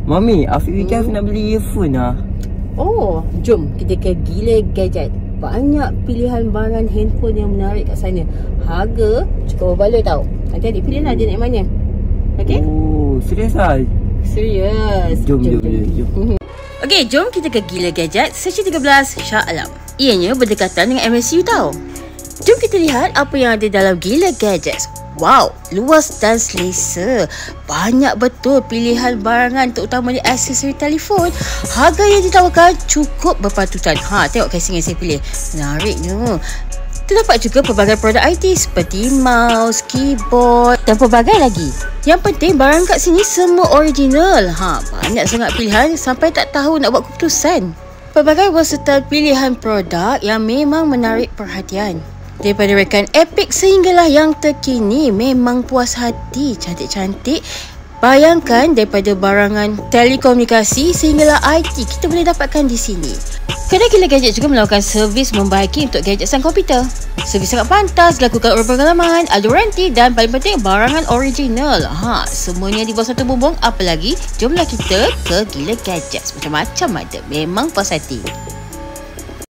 Mami, Afiq weekend Afiq nak beli earphone lah. Oh, jom kita ke Gila Gadget. Banyak pilihan barangan handphone yang menarik kat sana. Harga cukup berbaloi tau. Nanti adik pilih lah dia nak yang mana. Okay? Oh, serius lah? Serius. Jom. Okay, jom kita ke Gila Gadget Seksi 13 Shah Alam. Ianya berdekatan dengan MSU tau. Jom kita lihat apa yang ada dalam Gila Gadgets. Wow, luas dan selesa. Banyak betul pilihan barangan, terutamanya aksesori telefon. Harga yang ditawarkan cukup berpatutan. Tengok casing yang saya pilih. Menariknya. Terdapat juga pelbagai produk IT seperti mouse, keyboard dan pelbagai lagi. Yang penting barang kat sini semua original. Banyak sangat pilihan sampai tak tahu nak buat keputusan. Pelbagai versatile pilihan produk yang memang menarik perhatian. Daripada rekan Epic sehinggalah yang terkini, memang puas hati, cantik-cantik. Bayangkan daripada barangan telekomunikasi sehinggalah IT kita boleh dapatkan di sini. Kedai Gila Gadget juga melakukan servis membaiki untuk gadget dan komputer. Servis sangat pantas, dilakukan oleh pengalaman, ada waranti dan paling penting barangan original. Semuanya di bawah satu bumbung. Apalagi, jomlah kita ke Gila Gadget. Macam-macam ada. Memang puas hati.